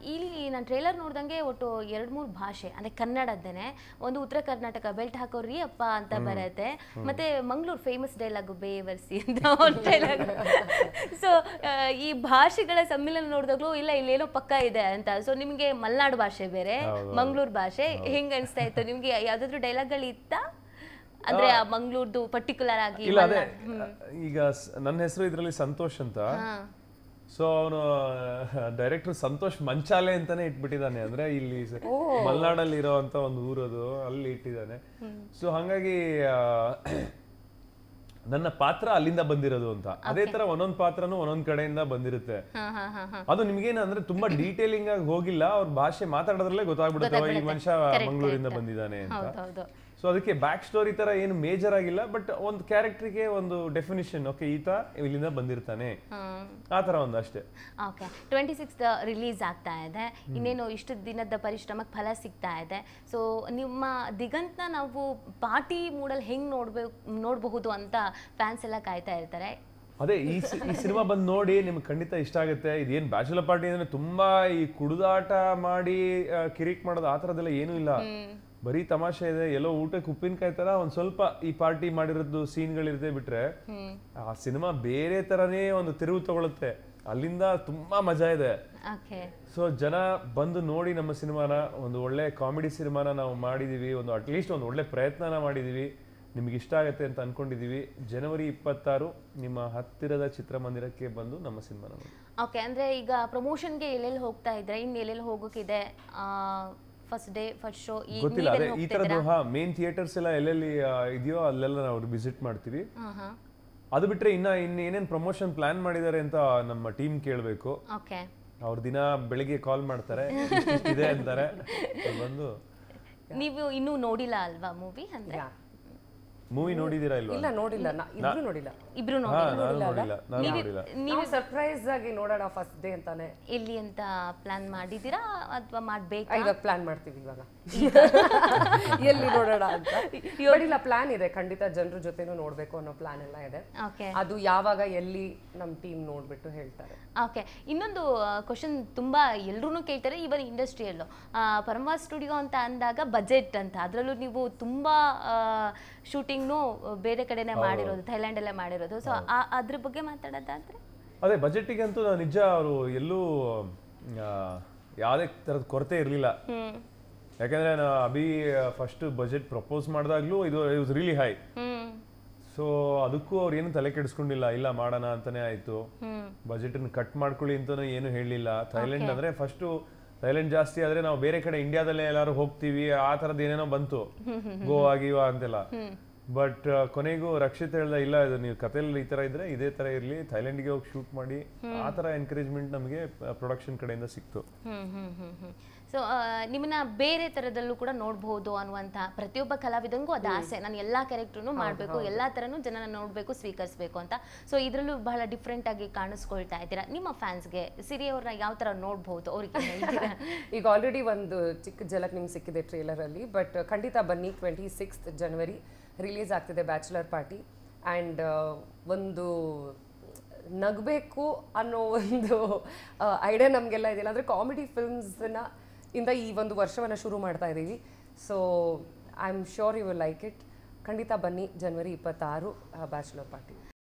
ಇಲ್ಲಿ ನಾನು ಟ್ರೇಲರ್ ನೋಡ್ದಂಗೆ ಒಟ್ಟು 2-3 ಭಾಷೆ ಅಂದರೆ ಕನ್ನಡದ್ದೇನೆ, ಒಂದು ಉತ್ತರ ಕರ್ನಾಟಕ ಬೆಲ್ಟ್ ಹಾಕೋರಿ ಅಪ್ಪ ಅಂತ ಬರುತ್ತೆ, ಮತ್ತೆ ಮಂಗಳೂರು ಫೇಮಸ್ ಡೈಲಾಗು ಬೇವರ್ಸಿ ಅಂತ ಒಂದು ಡೈಲಾಗ್. ಸೊ ಈ ಭಾಷೆಗಳ ಸಮ್ಮಿಲನ ನೋಡಿದಾಗಲೂ ಇಲ್ಲ ಇಲ್ಲೇನೋ ಪಕ್ಕ ಇದೆ ಅಂತ. ಸೊ ನಿಮಗೆ ಮಲೆನಾಡು ಭಾಷೆ ಬೇರೆ, ಮಂಗಳೂರು ಭಾಷೆ, ಹೆಂಗೆ ಅನಿಸ್ತಾ ಇತ್ತು ನಿಮಗೆ? ಯಾವುದಾದ್ರೂ ಡೈಲಾಗ್ಗಳು ಇತ್ತಾ ಅಂದ್ರೆ ಮಂಗಳೂರ್ದು ಪರ್ಟಿಕ್ಯುಲರ್ ಆಗಿ? ಈಗ ನನ್ನ ಹೆಸರು ಇದರಲ್ಲಿ ಸಂತೋಷ್ ಅಂತ. ಸೊ ಅವನು ಡೈರೆಕ್ಟರ್ ಸಂತೋಷ್ ಮಂಚಾಲೆ ಅಂತಾನೆ ಇಟ್ಬಿಟ್ಟಿದ್ದಾನೆ. ಅಂದ್ರೆ ಇಲ್ಲಿ ಮಲೆನಾಡಲ್ಲಿ ಇರೋಂತ ಒಂದು ಊರದು, ಅಲ್ಲಿ ಇಟ್ಟಿದ್ದಾನೆ. ಸೊ ಹಂಗಾಗಿ ನನ್ನ ಪಾತ್ರ ಅಲ್ಲಿಂದ ಬಂದಿರೋದು ಅಂತ. ಅದೇ ತರ ಒಂದೊಂದ್ ಪಾತ್ರನೂ ಒಂದೊಂದ್ ಕಡೆಯಿಂದ ಬಂದಿರುತ್ತೆ. ಅದು ನಿಮ್ಗೇನಂದ್ರೆ ತುಂಬಾ ಡೀಟೇಲಿಂಗ್ ಆಗಿ ಹೋಗಿಲ್ಲ, ಅವ್ರ ಭಾಷೆ ಮಾತಾಡೋದ್ರಲ್ಲೇ ಗೊತ್ತಾಗ್ಬಿಡುತ್ತೆ ಈ ಮನುಷ್ಯ ಮಂಗಳೂರಿಂದ ಬಂದಿದ್ದಾನೆ ಅಂತ. ಸೊ ಅದಕ್ಕೆ ಬ್ಯಾಕ್ ಸ್ಟೋರಿ ತರ ಏನು ಮೇಜರ್ ಆಗಿಲ್ಲ, ಬಟ್ ಒಂದು ಕ್ಯಾರೆಕ್ಟರ್ಗೆ ಒಂದು ಡೆಫಿನಿಷನ್, ಓಕೆ ಈತ ಇಲ್ಲಿಂದ ಬಂದಿರ್ತಾನೆ ಆ ತರ ಒಂದು ಅಷ್ಟೇ. ಓಕೆ, 26th ರಿಲೀಸ್ ಆಗ್ತಾ ಇದೆ, ಇನ್ನೇನು ಇಷ್ಟು ದಿನದ ಪರಿಶ್ರಮಕ್ಕೆ ಫಲ ಸಿಗ್ತಾ ಇದೆ. ಸೊ ನಿಮ್ಮ ದಿಗಂತ್ನ ನಾವು ಪಾರ್ಟಿ ಮೂಡಲ್ಲಿ ಹೆಂಗ್ ನೋಡಬಹುದು ಅಂತ ಫ್ಯಾನ್ಸ್ ಎಲ್ಲ ಕಾಯ್ತಾ ಇರ್ತಾರೆ. ಅದೇ ಈ ಸಿನಿಮಾ ಬಂದು ನೋಡಿ ನಿಮ್ಗೆ ಖಂಡಿತ ಇಷ್ಟ ಆಗುತ್ತೆ. ಇದೇನ್ ಬ್ಯಾಚುಲರ್ ಪಾರ್ಟಿ ಅಂದ್ರೆ ತುಂಬಾ ಈ ಕುಡಿದಾಟ ಮಾಡಿ ಕಿರಿಕ್ ಮಾಡೋದು ಆ ಥರದ್ದೆಲ್ಲ ಏನೂ ಇಲ್ಲ, ಬರೀ ತಮಾಷೆ ಇದೆ. ಎಲ್ಲೋ ಊಟಕ್ಕೆ ಉಪ್ಪಿನಕಾಯಿ ತರ ಒಂದ್ ಸ್ವಲ್ಪ ಈ ಪಾರ್ಟಿ ಮಾಡಿರೋದು ಸೀನ್ಗಳಿರುತ್ತೆ ಬಿಟ್ರೆ ಆ ಸಿನಿಮಾ ಬೇರೆ ತರನೇ ಒಂದು ತಿರುವು ತಗೊಳುತ್ತೆ. ಅಲ್ಲಿಂದ ತುಂಬಾ ಮಜಾ ಇದೆ. ಸೊ ಜನ ಬಂದು ನೋಡಿ ನಮ್ಮ ಸಿನಿಮಾನ, ಒಂದು ಒಳ್ಳೆ ಕಾಮಿಡಿ ಸಿನಿಮಾನ ನಾವು ಮಾಡಿದೀವಿ, ಒಂದು ಅಟ್ಲೀಸ್ಟ್ ಒಂದು ಒಳ್ಳೆ ಪ್ರಯತ್ನನ ಮಾಡಿದೀವಿ, ನಿಮ್ಗೆ ಇಷ್ಟ ಆಗುತ್ತೆ ಅಂತ ಅನ್ಕೊಂಡಿದೀವಿ. ಜನವರಿ 26 ನಿಮ್ಮ ಹತ್ತಿರದ ಚಿತ್ರಮಂದಿರಕ್ಕೆ ಬಂದು ನಮ್ಮ ಸಿನಿಮಾ ನೋಡಿ. ಓಕೆ, ಅಂದ್ರೆ ಈಗ ಪ್ರಮೋಷನ್ಗೆ ಎಲ್ಲೆಲ್ಲಿ ಹೋಗ್ತಾ ಇದ್ರೆ, ಇನ್ನು ಎಲ್ಲೆಲ್ಲಿ ಹೋಗೋಕಿದೆ? ಫಸ್ಟ್ ಡೇ ಫಸ್ಟ್ ಶೋ ಗೊತ್ತಿಲ್ಲ. ಅದೇ ಈ ತರದ್ದು ಮೇನ್ ಥಿಯೇಟರ್ಸ್ ಎಲ್ಲ ಎಲ್ಲೆಲ್ಲಿ ಇದೆಯೋ ಅಲ್ಲೆಲ್ಲ ನಾವು ವಿಸಿಟ್ ಮಾಡ್ತೀವಿ. ಅದು ಬಿಟ್ರೆ ಇನ್ನೇನೇನ್ ಪ್ರಮೋಷನ್ ಪ್ಲಾನ್ ಮಾಡಿದ್ದಾರೆ ಅಂತ ನಮ್ಮ ಟೀಮ್ ಕೇಳಬೇಕು. ಅವ್ರ ದಿನ ಬೆಳಿಗ್ಗೆ ಕಾಲ್ ಮಾಡ್ತಾರೆ, ಇದೆ ಅಂತಾರೆ, ಬಂದು. ನೀವು ಇನ್ನೂ ನೋಡಿಲ್ಲ ಅಲ್ವಾ ಮೂವಿ? ಅಂದ್ರೆ ಮೂವಿ ನೋಡಿದಿರಾ ಇಲ್ವಾ? ಇಲ್ಲ, ನೋಡಿಲ್ಲ. ಇಬ್ರು ನೋಡಿಲ್ಲ. ಇಬ್ರು ನೋಡಿಲ್ಲ. ನೀವು ಸರ್ಪ್ರೈಸ್ ಆಗಿ ನೋಡೋಣ ಫಸ್ಟ್ ಡೇ ಅಂತಾನೆ. ಎಲ್ಲಿ ಅಂತ ಪ್ಲಾನ್ ಮಾಡಿದೀರಾ ಅಥವಾ ಮಾಡ್ಬೇಕಾ? ಇವಾಗ ಪ್ಲಾನ್ ಮಾಡ್ತೀವಿ ಇವಾಗ ಎಲ್ಲಿ ನೋಡೋಣ ಅಂತ. ಇಲ್ಲ, ಪ್ಲಾನ್ ಇದೆ ಖಂಡಿತ. ಜನರ ಜೊತೆನೂ ನೋಡ್ಬೇಕು ಅನ್ನೋ ಪ್ಲಾನ್ ಎಲ್ಲ ಇದೆ. ಅದು ಯಾವಾಗ ಎಲ್ಲಿ ನಮ್ಮ ಟೀಮ್ ನೋಡ್ಬಿಟ್ಟು ಹೇಳ್ತಾರೆ. ಓಕೆ, ಇನ್ನೊಂದು ಕ್ವಶನ್ ತುಂಬಾ ಎಲ್ರೂ ಕೇಳ್ತಾರೆ ಇವನ್ ಇಂಡಸ್ಟ್ರಿಯಲ್ಲೂ. ಪರಮ ಸ್ಟುಡಿಯೋ ಅಂತ ಅಂದಾಗ ಬಜೆಟ್ ಅಂತ, ಅದರಲ್ಲೂ ನೀವು ತುಂಬಾ ಶೂಟಿಂಗ್ನು ಬೇರೆ ಕಡೆನೆ ಮಾಡಿರೋದು, ಥೈಲ್ಯಾಂಡ್ ಅಲ್ಲೇ ಮಾಡಿರೋದು. ಸೊ ಅದ್ರ ಬಗ್ಗೆ ಮಾತಾಡೋದಾದ್ರೆ ಅದೇ ಬಜೆಟ್ಗೆ ಅಂತೂ ನಿಜ ಅವರು ಎಲ್ಲೂ ಯಾವುದೇ ತರದ ಕೊರತೆ ಇರಲಿಲ್ಲ. ಯಾಕಂದ್ರೆ ಅಭಿ ಫಸ್ಟ್ ಬಜೆಟ್ ಪ್ರಪೋಸ್ ಮಾಡಿದಾಗ್ಲೂ ಇದು ವಾಸ್ ರಿಯಲಿ ಹೈ. ಸೊ ಅದಕ್ಕೂ ಅವ್ರು ಏನು ತಲೆ ಕೆಡಿಸ್ಕೊಂಡಿಲ್ಲ, ಇಲ್ಲ ಮಾಡೋಣ ಅಂತಾನೆ ಆಯ್ತು. ಬಜೆಟ್ ಕಟ್ ಮಾಡ್ಕೊಳ್ಳಿ ಅಂತಾನು ಏನು ಹೇಳಲಿಲ್ಲ. ಥೈಲ್ಯಾಂಡ್ ಅಂದ್ರೆ ಫಸ್ಟ್ ಥೈಲ್ಯಾಂಡ್ ಜಾಸ್ತಿ ಆದ್ರೆ ನಾವು ಬೇರೆ ಕಡೆ ಇಂಡಿಯಾದಲ್ಲೇ ಎಲ್ಲಾರು ಹೋಗ್ತೀವಿ, ಆ ತರದ್ ಏನೇನೋ ಬಂತು, ಗೋವಾ ಗೀವಾ ಅಂತೆಲ್ಲ. ಬಟ್ ಕೊನೆಗೂ ರಕ್ಷಿತ್ ಹೇಳ್ದ, ಇಲ್ಲ ಇದು ನೀವು ಕಥೆಯಲ್ಲಿ ಈ ತರ ಇದ್ರೆ ಇದೇ ತರ ಇರ್ಲಿ, ಥೈಲ್ಯಾಂಡ್ಗೆ ಹೋಗಿ ಶೂಟ್ ಮಾಡಿ, ಆ ತರ ಎನ್ಕರೇಜ್ಮೆಂಟ್ ನಮಗೆ ಪ್ರೊಡಕ್ಷನ್ ಕಡೆಯಿಂದ ಸಿಕ್ತು. ಸೊ ನಿಮ್ಮನ್ನ ಬೇರೆ ತರದಲ್ಲೂ ಕೂಡ ನೋಡಬಹುದು ಅನ್ನುವಂತ ಪ್ರತಿಯೊಬ್ಬ ಕಲಾವಿದಂಗೂ ಅದು ಆಸೆ, ನಾನು ಎಲ್ಲಾ ಕ್ಯಾರೆಕ್ಟರ್ನು ಮಾಡಬೇಕು, ಎಲ್ಲಾ ತರನು ಜನನ ನೋಡಬೇಕು, ಸ್ವೀಕರಿಸಬೇಕು ಅಂತ. ಸೊ ಇದರಲ್ಲೂ ಬಹಳ ಡಿಫ್ರೆಂಟ್ ಆಗಿ ಕಾಣಿಸ್ಕೊಳ್ತಾ ಇದ್ದೀರಾ. ನಿಮ್ಮ ಫ್ಯಾನ್ಸ್ಗೆ ಸಿರಿ ಅವ್ರನ್ನ ಯಾವ ತರ ನೋಡಬಹುದು ಅವ್ರಿಗೆ ಈಗ ಆಲ್ರೆಡಿ ಒಂದು ಚಿಕ್ಕ ಝಲಕ್ ನಿಮ್ಗೆ ಸಿಕ್ಕಿದೆ ಟ್ರೇಲರ್ ಅಲ್ಲಿ, ಬಟ್ ಖಂಡಿತ ಬನ್ನಿ. 26th ಜನವರಿ ರಿಲೀಸ್ ಆಗ್ತಿದೆ ಬ್ಯಾಚುಲರ್ ಪಾರ್ಟಿ. ಆ್ಯಂಡ್ ಒಂದು ನಗಬೇಕು ಅನ್ನೋ ಒಂದು ಐಡಿಯಾ ನಮಗೆಲ್ಲ ಇದೆಯಲ್ಲ, ಅಂದರೆ ಕಾಮಿಡಿ ಫಿಲ್ಮ್ಸ್ನ ಇಂದ ಈ ಒಂದು ವರ್ಷವನ್ನು ಶುರು ಮಾಡ್ತಾ ಇದ್ದೀವಿ. So I am sure you will like it. ಖಂಡಿತ ಬನ್ನಿ ಜನವರಿ 26 ಬ್ಯಾಚುಲರ್ ಪಾರ್ಟಿ.